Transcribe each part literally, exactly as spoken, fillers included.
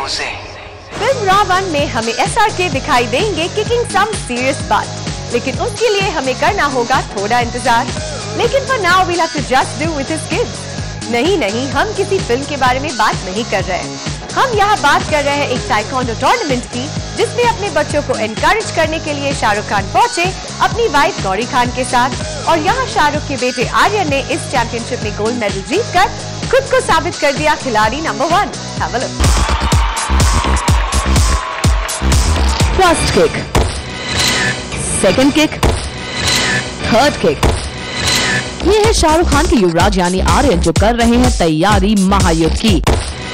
Film Ravan में हमें S R के दिखाई देंगे किकिंग सम सीरियस बात, लेकिन उसके लिए हमें करना होगा थोड़ा इंतजार। लेकिन for now we'll have to just do with his kids। नहीं नहीं, हम किसी फिल्म के बारे में बात नहीं कर रहे हैं। हम यहाँ बात कर रहे हैं एक ताइक्वांडो टूर्नामेंट की, जिसमें अपने बच्चों को एनकरेज करने के लिए शाहरुख खान पहुंचे अपनी वाइफ गौरी खान के साथ। और यहाँ शाहरुख के बेटे आर्यन ने इस चैंपियनशिप में गोल्ड मेडल जीतकर खुद को साबित कर दिया खिलाड़ी number one. Have a look। First kick, second kick, third kick. ये है शाहरुख खान के युवराज यानी आर्यन जो कर रहे हैं तैयारी महायुद्ध की।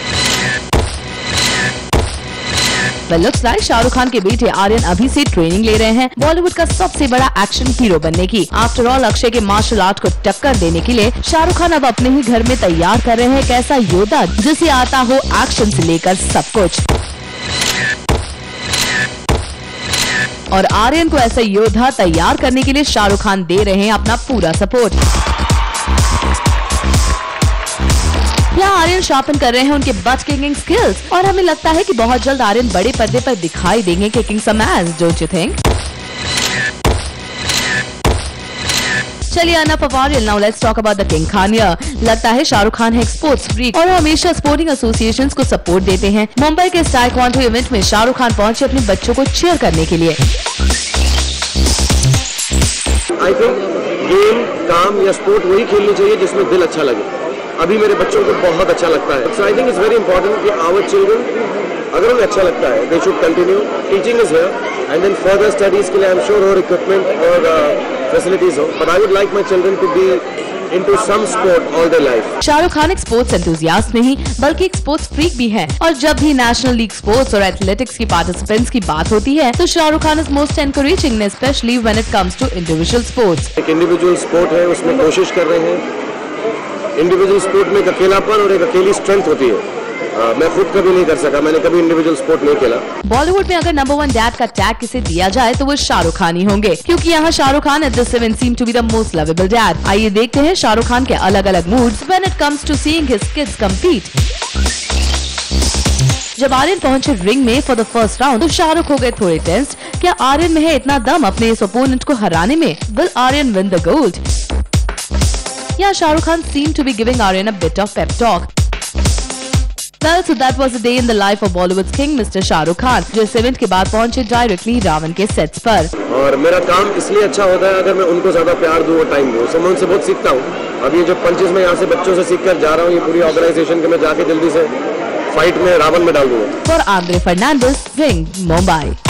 Well, looks like Shahrukh Khan के बेटे आर्यन अभी से ट्रेनिंग ले रहे हैं बॉलीवुड का सबसे बड़ा एक्शन हीरो बनने की। आफ्टर ऑल अक्षय के मार्शल आर्ट को टक्कर देने के लिए शाहरुख खान अब अपने ही घर में तैयार कर रहे हैं एक ऐसा योद्धा जिसे आता हो एक्शन से लेकर सब कुछ। और आर्यन को ऐसा योद्धा तैयार करने के लिए शाहरुख खान दे रहे हैं अपना पूरा सपोर्ट। यहाँ आर्यन शार्पन कर रहे हैं उनके बट किकिंग स्किल्स और हमें लगता है कि बहुत जल्द आर्यन बड़े पर्दे पर दिखाई देंगे kicking some ass, don't you think? चलिए enough of Aryan, now let's talk about the king Khan here. लगता है शाहरुख खान है एक स्पोर्ट्स फ्रीक और वो हमेशा स्पोर्टिंग एसोसिएशंस को सपोर्ट देते हैं। मुंबई के ताइक्वांडो इवेंट में शाहरुख खान पहुंचे अपने बच्चों को चीयर करने के लिए। आई थिंक गेम, काम या स्पोर्ट वही खेलनी चाहिए जिसमें दिल अच्छा लगे। अभी मेरे बच्चों को बहुत अच्छा लगता है। So I think it's very important कि आवर चिल्ड्रन, अगर उन्हें अच्छा लगता है, they should continue. Teaching is here and then further studies के लिए आई एम श्योर और इक्विपमेंट और फैसिलिटीज हो, but I would like my children to be into some sport all their life। Shahrukh Khan एक स्पोर्ट्स एंथुसियास्ट नहीं बल्कि एक sports freak भी है और जब भी नेशनल लीग स्पोर्ट्स और एथलेटिक्स की पार्टिसिपेंट्स की बात होती है तो Shahrukh Khan is most encouraging, specially when it comes to individual sports. एक इंडिविजुअल स्पोर्ट है, उसमें कोशिश कर रहे हैं। इंडिविजुअल स्पोर्ट में एक अकेलापन और एक अकेली स्ट्रेंथ होती है। आ, मैं खुद कभी नहीं कर सका, मैंने कभी इंडिविजुअल स्पोर्ट नहीं खेला। बॉलीवुड में अगर नंबर वन डैड का टैग किसे दिया जाए तो वो शाहरुख खान ही होंगे, क्योंकि यहाँ Shahrukh Khan at this event seem to be the most lovable dad. आइए देखते हैं शाहरुख खान के अलग अलग moods when it comes to seeing his kids compete. जब आर्यन पहुंचे रिंग में फॉर द फर्स्ट राउंड तो शाहरुख हो गए थोड़े टेंस्ड। क्या आर्यन में है इतना दम अपने इस ओपोनेंट को हराने में? Will Aryan win the gold? Yeah, Shahrukh Khan seemed to be giving Aryan a bit of pep talk. Well, so that was a day in the life of Bollywood's king, Mister Shahrukh Khan, जो इस event के बाद पहुंचे directly Ravan के sets पर। और मेरा काम इसलिए अच्छा होता है अगर मैं उनको ज्यादा प्यार दूं और टाइम दूं। सो मैं उनसे बहुत सीखता हूँ। अब ये जो पंचेस मैं यहाँ से बच्चों से सीख कर जा रहा हूँ, ये पूरी ऑर्गेनाइजेशन के मैं जाके जल्दी से फाइट में रावण में डाल दूंगा। For Andre Fernandez, Ring, Mumbai।